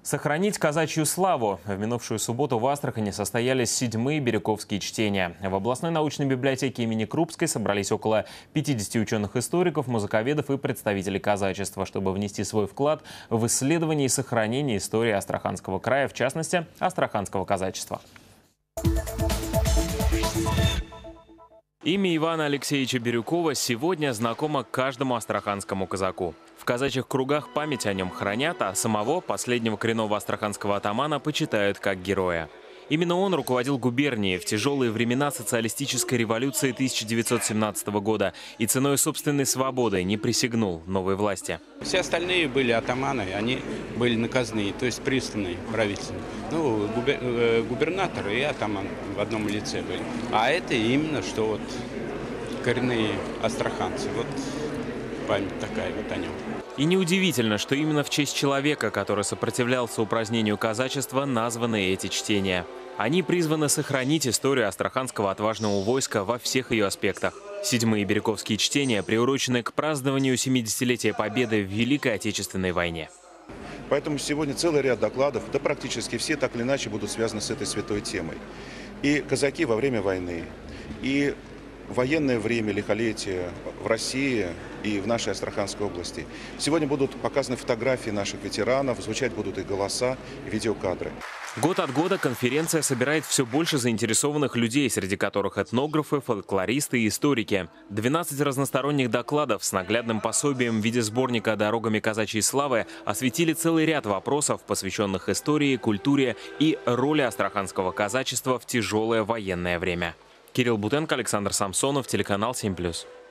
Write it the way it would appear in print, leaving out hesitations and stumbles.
Сохранить казачью славу. В минувшую субботу в Астрахани состоялись 7-е Бирюковские чтения. В областной научной библиотеке имени Крупской собрались около 50 ученых-историков, музыковедов и представителей казачества, чтобы внести свой вклад в исследование и сохранение истории Астраханского края, в частности, астраханского казачества. Имя Ивана Алексеевича Бирюкова сегодня знакомо каждому астраханскому казаку. В казачьих кругах память о нем хранят, а самого последнего коренного астраханского атамана почитают как героя. Именно он руководил губернией в тяжелые времена социалистической революции 1917 года и ценой собственной свободы не присягнул новой власти. Все остальные были атаманы, они были наказные, то есть приставные правительства. Ну, губернатор и атаман в одном лице были. А это именно что вот коренные астраханцы. Вот память такая вот о нем. И неудивительно, что именно в честь человека, который сопротивлялся упразднению казачества, названы эти чтения. Они призваны сохранить историю астраханского отважного войска во всех ее аспектах. 7-е Бирюковские чтения приурочены к празднованию 70-летия Победы в Великой Отечественной войне. Поэтому сегодня целый ряд докладов, да практически все так или иначе будут связаны с этой святой темой. И казаки во время войны, и военное время, лихолетие в России и в нашей Астраханской области. Сегодня будут показаны фотографии наших ветеранов, звучать будут их голоса и видеокадры. Год от года конференция собирает все больше заинтересованных людей, среди которых этнографы, фольклористы и историки. 12 разносторонних докладов с наглядным пособием в виде сборника «Дорогами казачьей славы» осветили целый ряд вопросов, посвященных истории, культуре и роли астраханского казачества в тяжелое военное время. Кирилл Бутенко, Александр Самсонов, телеканал 7+.